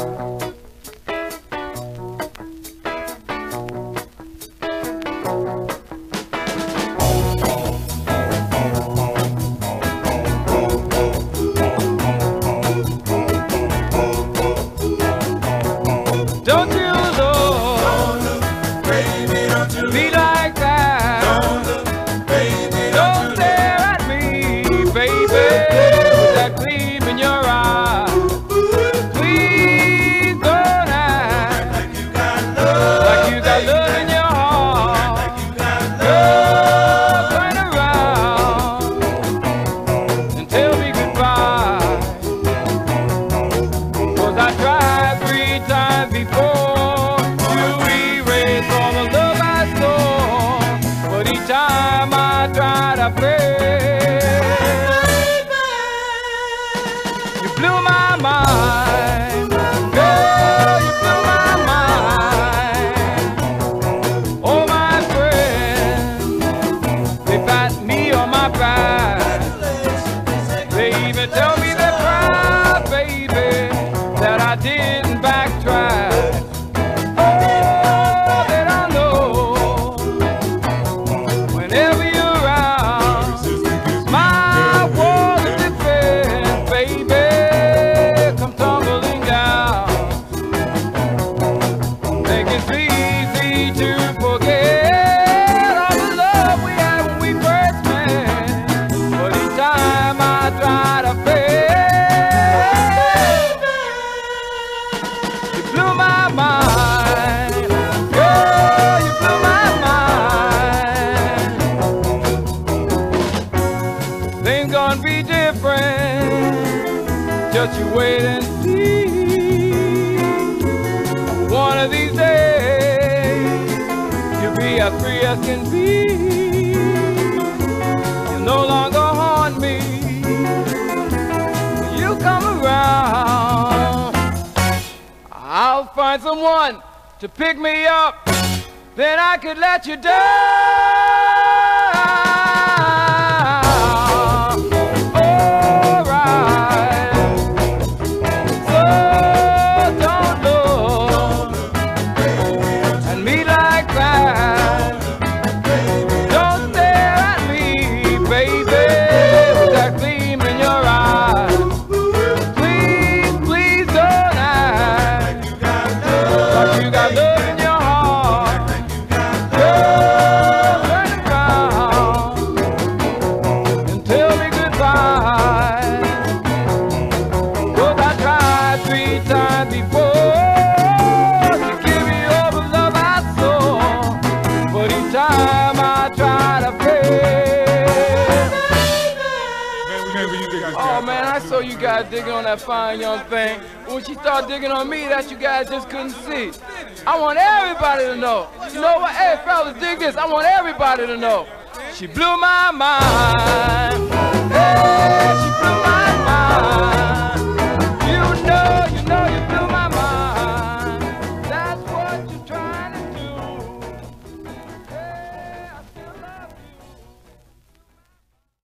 Don't you look, baby, don't you be like that. Don't stare at me, baby, with that gleam in your eye. Please don't act like you got love in your heart. Girl, turn around and tell me goodbye. 'Cause I tried 3 times before to erase all the love I stole, but each time I tried I failed. You blew my mind, girl, you blew my mind. Oh my friends, they pat me on my back. They even tell me they're proud, baby, that I didn't backtrack. Oh, that I know whenever you're around, my world is different, baby, come tumbling down. Think it's easy to forget all the love we had when we first met, but each time I try to fail. You blew my mind, girl, you blew my mind. Things gonna be different, just you wait and see. One of these days, you'll be as free as can be. You'll no longer haunt me when you come around. I'll find someone to pick me up, then I could let you down. Alright, so don't look at me like that. Don't stare at me, baby, with that gleam in your eye. Please, please don't act like you got love in your heart. Girl, turn around and tell me goodbye. 'Cause I tried 3 times before to give you all the love I saw, but each time I try to fail. Oh man, I saw you guys digging on that fine young thing. When she started digging on me, that you guys just couldn't see. I want everybody to know. You know what? Hey fellas, dig this. I want everybody to know. She blew my mind.